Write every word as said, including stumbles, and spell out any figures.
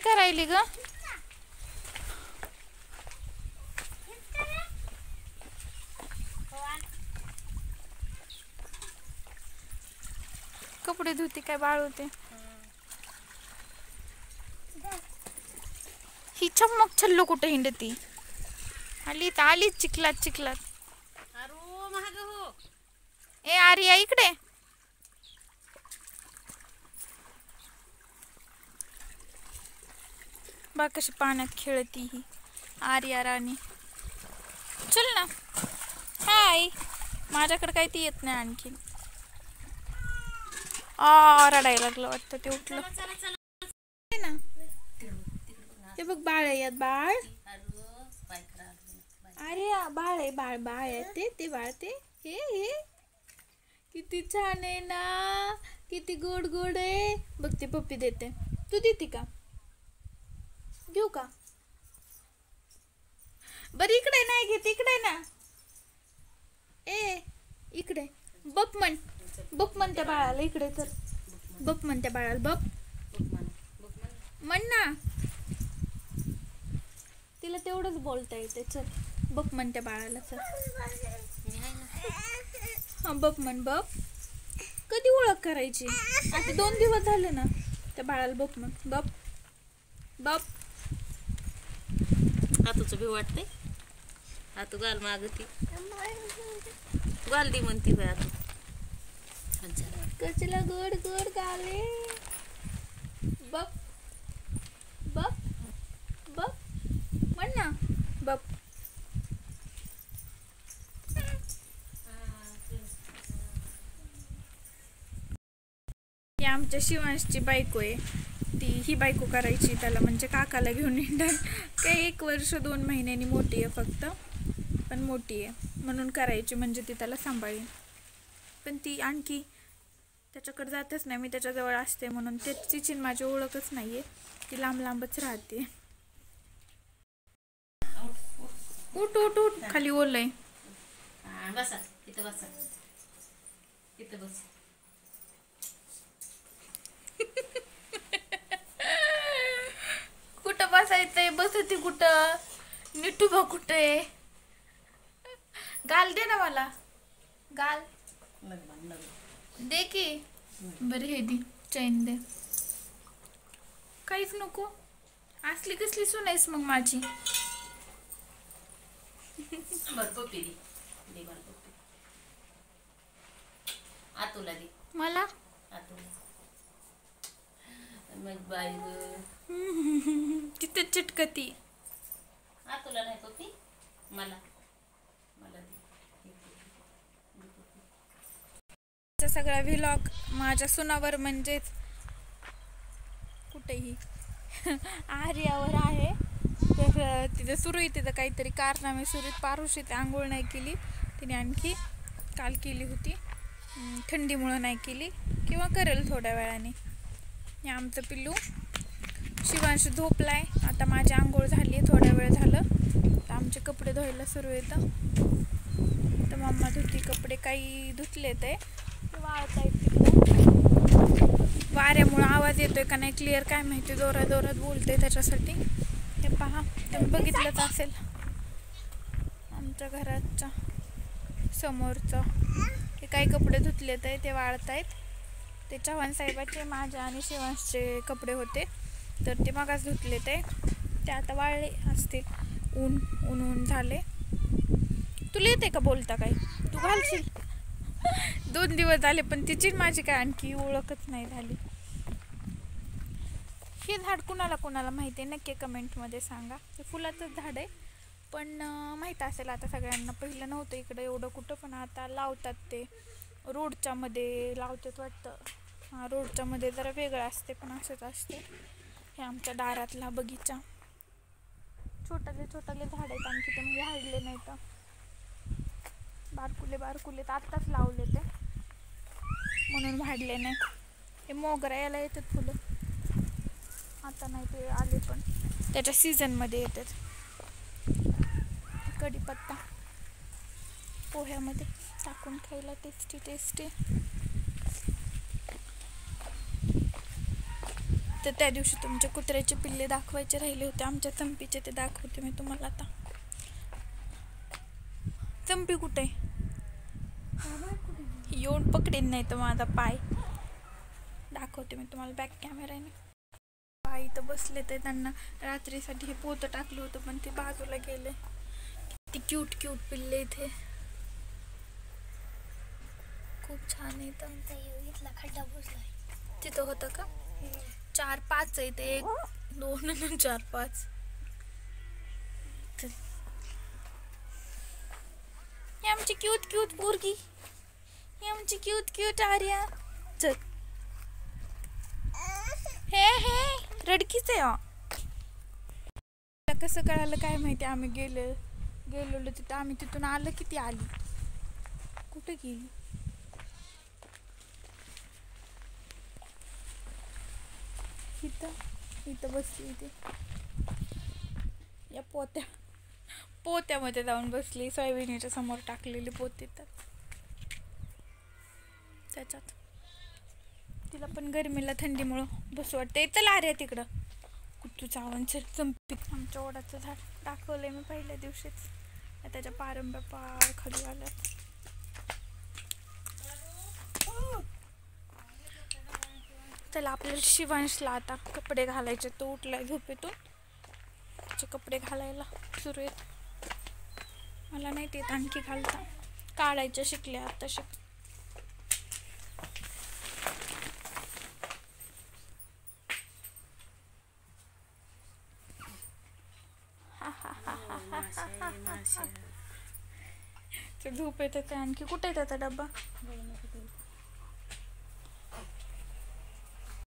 करायली ग? कपडे धुते काय वाळवते? ही चमक छल्लो कुठे हिंडती? आली तर आलीच चिखलात चिखलात. ए आर्या इकडे. बा कशी पाण्यात खेळती ही आर्या राणी. चल ना. हाय. माझ्याकडे काही ती येत नाही आणखी. आ रडायला लागलं वाटतं ते उठलं ना. ते बघ बाळ आहे यात बाळ. अरे बाळ आहे बाळ बाळ आहे ते ते बाळ ते हे हे किती छान आहे ना. किती गोड गोड आहे बघ. ते पप्पी देते. तू देते का? घेऊ का? बरं इकडे नाही घेत. इकडे ना. ए इकडे बप म्हण. बप म्हण त्या बाळाला. इकडे तर बप म्हण त्या बाळाला. बप म्हण ना. तिला तेवढंच बोलता येते. चल बप म्हण त्या बाळाला. चल हा बप म्हण. बप कधी ओळख करायची? आता दोन दिवस झाले ना. त्या बाळाला बप म्हण. बप बप. आतूच भी वाटते. आतू गाल मागती गाल दी म्हणती बाय आतू. कसला गोड गोड गाले. बप बप बप म्हण ना. बप. ही आमच्या शिवांशची बायको आहे. ती ही बायको करायची त्याला म्हणजे काकाला घेऊन येणार. काही एक वर्ष दोन महिन्यांनी मोठी आहे फक्त. पण मोठी आहे म्हणून करायची म्हणजे ती त्याला सांभाळेल. पण ती आणखी त्याच्याकडे जातच नाही. मी त्याच्याजवळ असते म्हणून ते तिची माझी ओळखच नाही आहे. ती लांब लांबच राहते. उठ उठ उठ. खाली ओलय. बसा इथं बसा. इथं बस. कुठं बसायचंय? बसती कुठं? निटूबा कुठे? गाल दे ना मला. गाल दे की. बरं हे दे. चैन दे. काहीच नको. असली कसली सुनाईस मग माझी? बरं पप्पी दे. दे मला पप्पी. आतूला दे. मला आतूला. मग बाई तिथे चिटकती. आतूला नाही पप्पी. मला मला दे. सगळा व्लॉग माझ्या सुनावर म्हणजेच कुठेही आर्यावर आहे. तर तिथं सुरू आहे. तिथं काहीतरी कारनामे सुरू आहेत. पारुशी ते आंघोळ नाही केली तिने. आणखी काल केली होती. थंडीमुळं नाही केली किंवा करेल थोड्या वेळाने. हे आमचं पिल्लू शिवांश झोपलाय. आता माझी आंघोळ झाली आहे. थोडा वेळ झालं तर आमचे कपडे धुवायला सुरू येतं. तर मम्मा धुती कपडे. काही धुतले ते वाळत आहेत तिकडे. वाऱ्यामुळं आवाज येतोय का नाही क्लिअर काय माहिती. जोरात जोरात बोलते त्याच्यासाठी. हे पहा तुम्ही बघितलंच असेल आमच्या घराच्या समोरचं. हे काही कपडे धुतले ते ते वाळत आहेत. ते चव्हाण साहेबाचे माझ्या आणि शिवांशचे कपडे होते तर ते मगाच धुतले ते ते आता वाळले असतील. ऊन ऊन ऊन झाले. तुला येते का बोलता काय? तू घालशील. दोन दिवस झाले पण तिची माझी काय आणखी ओळखच नाही झाली. हे झाड कुणाला कुणाला माहिती आहे नक्की कमेंटमध्ये सांगा. हे फुलाचंच झाड आहे पण माहीत असेल आता सगळ्यांना. पहिलं नव्हतं इकडं एवढं कुठं पण आता लावतात. ते रोडच्या मध्ये लावतात वाटतं. हां रोडच्या मध्ये जरा वेगळं असते पण असंच असते. हे आमच्या दारातला बगीचा. छोटाले छोटाले झाड आहेत आणखी ते म्हणजे हाडले नाही तर बारकुले बारकुले तर आत्ताच लावले ते म्हणून वाढले नाही. हे मोगरा याला येतात फुलं. आता नाही ते आले पण त्याच्या सीझनमध्ये येतात. कढीपत्ता पोह्यामध्ये टाकून खायला टेस्टी टेस्टी. तर त्या दिवशी तुमचे कुत्र्याचे पिल्ले दाखवायचे राहिले होते, आमच्या चंपीचे, ते दाखवते मी तुम्हाला आता. चंपी कुठे येऊन पकडेन नाही तर माझा पाय. दाखवते मी तुम्हाला बॅक कॅमेऱ्याने. पाय इथं बसले ते, त्यांना रात्रीसाठी हे पोतं टाकलं होतं पण ते बाजूला गेले. किती क्यूट क्यूट पिल्ले इथे, खूप छान आहे. इथला खड्डा बुजलाय, तिथं होतं का? चार पाच आहे ते, एक दोन चार पाच. ही आमची क्यूट क्यूट पोरगी, ही आमची क्यूट क्यूट आर्या. चल हे हे रडकीच आहे. कसं कळालं काय माहिती, आम्ही गेलो गेलेलो तिथं, आम्ही तिथून आलं किती आली, कुठे गेली? इथं इथं बसली इथे या पोत्या पोत्यामध्ये जाऊन बसली. सोयाबीनच्या समोर टाकलेली पोती तर त्याच्यात. तिला पण गरमीला थंडीमुळं बसू वाटते. येतं लाऱ्या तिकडं कुठू चावण चंपी. आमच्या ओढाचं झाड दाखवलंय मी पहिल्या दिवशीच, त्याच्या पारंब्या पार खाली आल्यात. चला आपल्याला शिवांशला आता कपडे घालायचे, तो उठलाय झोपेतून, त्याचे कपडे घालायला सुरू आहेत. मला नाही ते आणखी घालता, काढायच्या शिकल्या आता शिक. झोप येत आणखी. कुठे आहे त्याचा डब्बा?